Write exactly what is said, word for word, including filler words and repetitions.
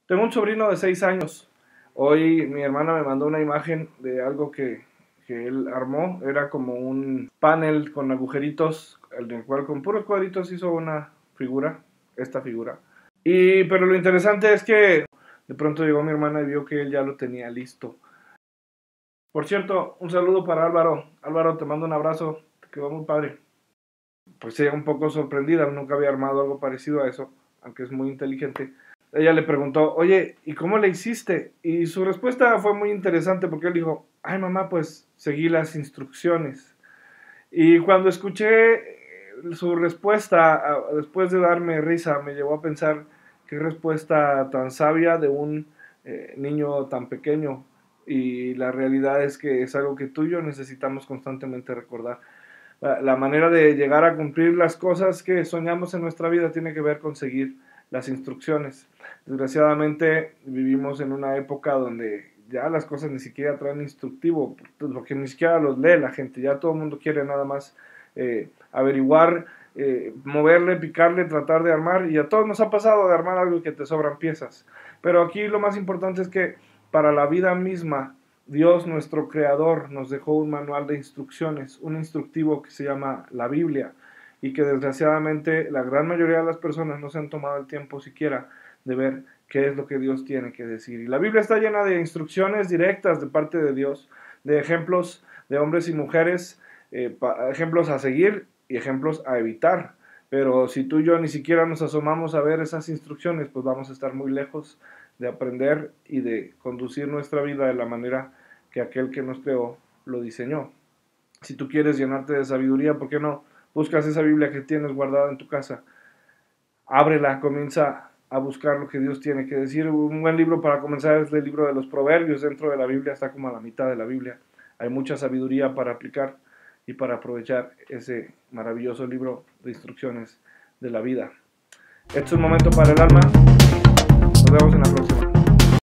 Tengo un sobrino de seis años. Hoy mi hermana me mandó una imagen de algo que, que él armó. Era como un panel con agujeritos, en el cual con puros cuadritos hizo una figura, esta figura. Y, pero lo interesante es que de pronto llegó mi hermana y vio que él ya lo tenía listo. Por cierto, un saludo para Álvaro. Álvaro, te mando un abrazo, te quedó muy padre. Pues ella un poco sorprendida, nunca había armado algo parecido a eso, aunque es muy inteligente. Ella le preguntó, oye, ¿y cómo le hiciste? Y su respuesta fue muy interesante porque él dijo, ay mamá, pues seguí las instrucciones. Y cuando escuché su respuesta, después de darme risa, me llevó a pensar qué respuesta tan sabia de un eh, niño tan pequeño. Y la realidad es que es algo que tú y yo necesitamos constantemente recordar. La, la manera de llegar a cumplir las cosas que soñamos en nuestra vida tiene que ver con seguir las instrucciones. Desgraciadamente vivimos en una época donde ya las cosas ni siquiera traen instructivo, porque ni siquiera los lee la gente, ya todo el mundo quiere nada más eh, averiguar, eh, moverle, picarle, tratar de armar, y a todos nos ha pasado de armar algo y que te sobran piezas. Pero aquí lo más importante es que para la vida misma, Dios, nuestro Creador, nos dejó un manual de instrucciones, un instructivo que se llama la Biblia, y que desgraciadamente la gran mayoría de las personas no se han tomado el tiempo siquiera de ver qué es lo que Dios tiene que decir. Y la Biblia está llena de instrucciones directas de parte de Dios, de ejemplos de hombres y mujeres, eh, ejemplos a seguir y ejemplos a evitar. Pero si tú y yo ni siquiera nos asomamos a ver esas instrucciones, pues vamos a estar muy lejos de aprender y de conducir nuestra vida de la manera que aquel que nos creó lo diseñó. Si tú quieres llenarte de sabiduría, ¿por qué no buscas esa Biblia que tienes guardada en tu casa? Ábrela, comienza a buscar lo que Dios tiene que decir. Un buen libro para comenzar es el libro de los Proverbios. Dentro de la Biblia está como a la mitad de la Biblia. Hay mucha sabiduría para aplicar y para aprovechar ese maravilloso libro de instrucciones de la vida. Este es un momento para el alma. Nos vemos en la próxima.